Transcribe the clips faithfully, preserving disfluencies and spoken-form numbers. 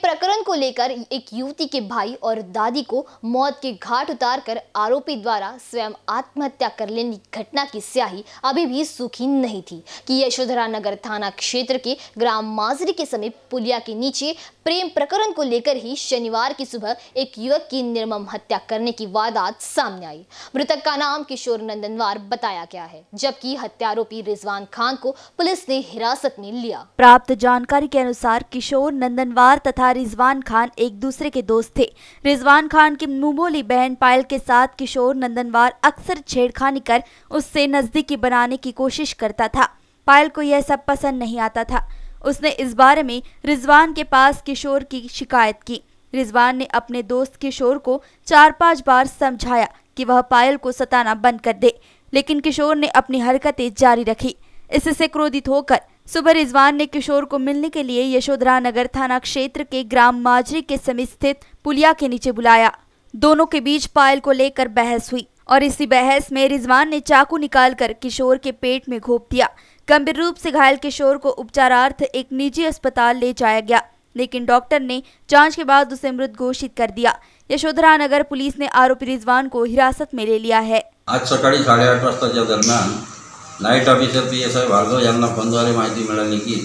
प्रकरण को लेकर एक युवती के भाई और दादी को मौत के घाट उतारकर आरोपी द्वारा स्वयं आत्महत्या कर लेने की घटना की स्याही अभी भी सूखी नहीं थी कि यशोधरा नगर थाना क्षेत्र के ग्राम माजरी के समीप पुलिया के नीचे प्रेम प्रकरण को लेकर ही शनिवार की सुबह एक युवक की निर्मम हत्या करने की वारदात सामने आई। मृतक का नाम किशोर नंदनवार बताया गया है, जबकि हत्यारोपी रिजवान खान को पुलिस ने हिरासत में लिया। प्राप्त जानकारी के अनुसार किशोर नंदनवार तथा रिजवान खान एक दूसरे के दोस्त थे। रिजवान खान की मुंहबोली बहन पायल के साथ किशोर नंदनवार अक्सर छेड़खानी कर उससे नजदीकी बनाने की कोशिश करता था। पायल को यह सब पसंद नहीं आता था। उसने इस बारे में रिजवान के पास किशोर की शिकायत की। रिजवान ने अपने दोस्त किशोर को चार पांच बार समझाया कि वह पायल को सताना बंद कर दे, लेकिन किशोर ने अपनी हरकतें जारी रखी। इससे क्रोधित होकर सुबह रिजवान ने किशोर को मिलने के लिए यशोधरा नगर थाना क्षेत्र के ग्राम माजरी के समीप स्थित पुलिया के नीचे बुलाया। दोनों के बीच पायल को लेकर बहस हुई और इसी बहस में रिजवान ने चाकू निकालकर किशोर के पेट में घोंप दिया। गंभीर रूप से घायल किशोर को उपचारार्थ एक निजी अस्पताल ले जाया गया, लेकिन डॉक्टर ने जांच के बाद उसे मृत घोषित कर दिया। यशोधरा नगर पुलिस ने आरोपी रिजवान को हिरासत में ले लिया है। आज सकाळी साडेआठ वाजताच्या दरम्यान night officer P S I Bhargav यांना फोनद्वारे माहिती मिळाली की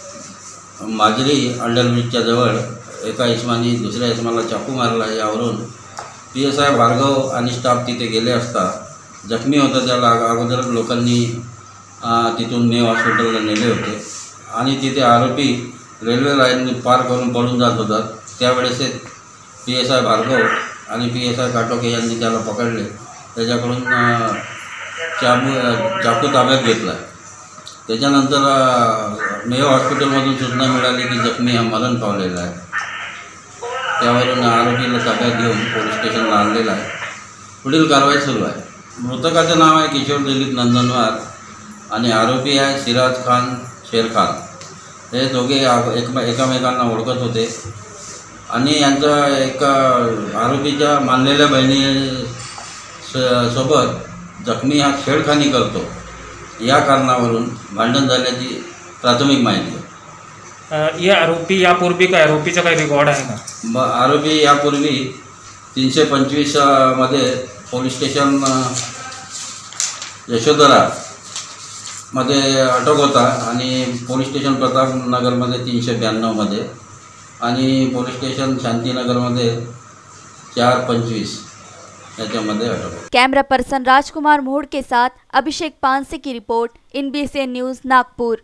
माजरी अंडर ब्रिजच्या जवळ एका इसमानी दुसऱ्या इसमाला चाकू मारला। यावरून पी एस आय भार्गव आणि स्टाफ तिथे गेले असता जखमी होता त्याला अगोदर लोकांनी तिथून नेव हॉस्पिटलला नेले होते आणि तिथे आरोपी रेल्वे लाईन पार करून पळून जात होता। त्यावेळेस पी एस आय भार्गव आणि पी एस आय काटोके यांनी त्याला पकडले। त्याच्याकडून चाकू चाकू ताब्यात घेतला। त्याच्यानंतर मेयो हॉस्पिटलमधून सूचना मिळाली की जखमी हा मरण पावलेला आहे। त्यावरून आरोपीला ताब्यात घेऊन पोलीस स्टेशनला आणलेला आहे। पुढील कारवाई सुरू आहे। मृतकाचं नाव आहे किशोर दिलीप नंदनवार आणि आरोपी आहे सिराज खान शेर खान। हे दोघे एक एकामेकांना ओळखत होते आणि यांचा एका आरोपीच्या मानलेल्या बहिणी सोबत जखमी हा छेडखानी करतो, या कारणावरून भांडण झाल्याची प्राथमिक माहिती आहे। ये आरोपी यापूर्वी काय आरोपीचा काही रेकॉर्ड आहे का? आरोपी यापूर्वी तीनशे पंचवीस मध्ये पोलीस स्टेशन यशोधरा मध्ये अटक होता आणि पोलीस स्टेशन प्रतापनगरमध्ये तीनशे ब्याण्णवमध्ये आणि पोलीस स्टेशन शांतीनगरमध्ये चार पंचवीस याच्यामध्ये अटक। कैमरा पर्सन राजकुमार मोड़ के साथ अभिषेक पानसे की report, N B C N news Nagpur.